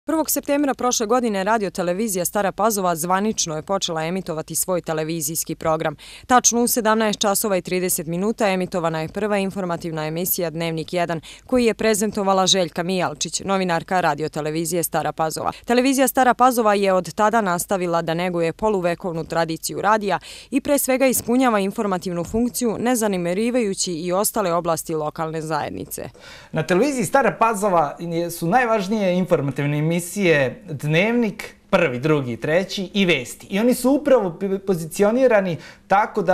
1. septembra prošle godine radio-televizija Stara Pazova zvanično je počela emitovati svoj televizijski program. Tačno u 17 časova i 30 minuta emitovana je prva informativna emisija Dnevnik 1, koji je prezentovala Željka Mijalčić, novinarka radio-televizije Stara Pazova. Televizija Stara Pazova je od tada nastavila da neguje poluvekovnu tradiciju radija i pre svega ispunjava informativnu funkciju, ne zanimerivajući i ostale oblasti lokalne zajednice. Na televiziji Stara Pazova su najvažnije informativne emisije Dnevnik, prvi, drugi, treći i Vesti. I oni su upravo pozicionirani tako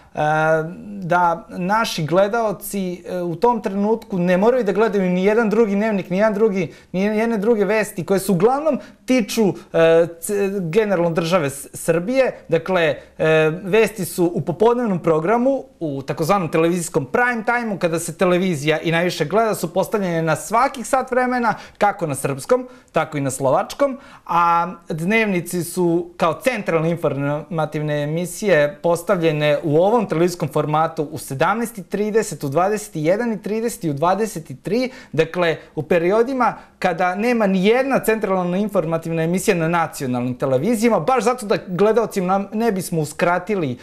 da naši gledaoci u tom trenutku ne moraju da gledaju ni jedan drugi Dnevnik, ni jedne druge vesti koje se uglavnom tiču generalno države Srbije. Dakle, vesti su u popodnevnom programu, u takozvanom televizijskom prime time-u, kada se televizija i najviše gleda, su postavljene na svakih sat vremena, kako na srpskom, tako i na slovačkom, a dnevnici su kao centralne informativne emisije postavljene u ovom televizijskom formatu u 17:30, u 21:30 i u 23. Dakle, u periodima kada nema ni jedna centralna informativna emisija na nacionalnim televizijama, baš zato da gledaocima ne bismo uskratili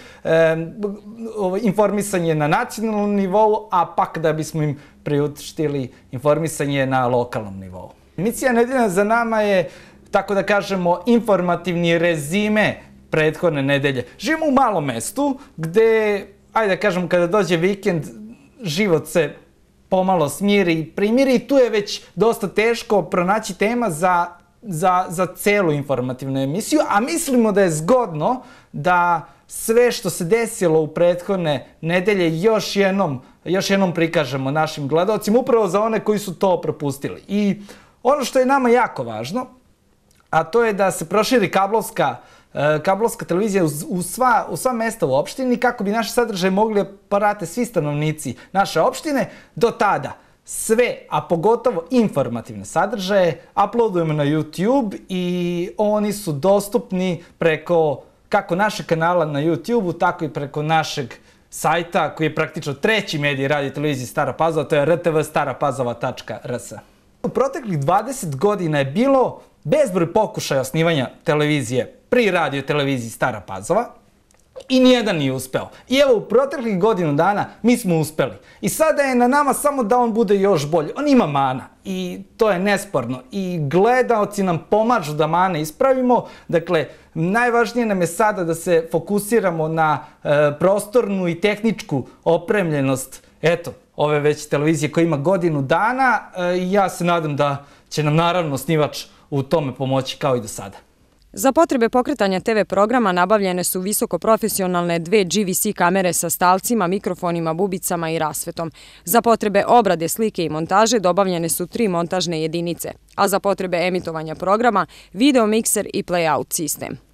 informisanje na nacionalnom nivou, a pak da bismo im priuštili informisanje na lokalnom nivou. Emisija Nedelja za nama je, tako da kažemo, informativni rezime prethodne nedelje. Živimo u malom mestu gde, ajde da kažem, kada dođe vikend, život se pomalo smiri i primiri i tu je već dosta teško pronaći tema za celu informativnu emisiju, a mislimo da je zgodno da sve što se desilo u prethodne nedelje još jednom prikažemo našim gledaocima, upravo za one koji su to propustili. I ono što je nama jako važno, a to je da se proširi kablovska televizija u sva mesta u opštini kako bi naše sadržaje mogli prate svi stanovnici naše opštine. Do tada sve, a pogotovo informativne sadržaje, uploadujemo na YouTube i oni su dostupni preko kako našeg kanala na YouTube-u, tako i preko našeg sajta koji je praktično treći medij radio televizije Stara Pazova, to je rtvstarapazova.rs. U proteklih 20 godina je bilo bezbroj pokušaja osnivanja televizije pri radio televiziji Stara Pazova i nijedan nije uspeo. I evo, u proteklih godinu dana mi smo uspeli. I sada je na nama samo da on bude još bolji. On ima mana i to je nesporno. I gledaoci nam pomažu da mane ispravimo. Dakle, najvažnije nam je sada da se fokusiramo na prostornu i tehničku opremljenost, ove već televizije koja ima godinu dana. Ja se nadam da će nam naravno osnivač u tome pomoći kao i do sada. Za potrebe pokretanja TV programa nabavljene su visokoprofesionalne 2 GVC kamere sa stalcima, mikrofonima, bubicama i rasvetom. Za potrebe obrade slike i montaže dobavljene su 3 montažne jedinice, a za potrebe emitovanja programa video mikser i play-out sistem.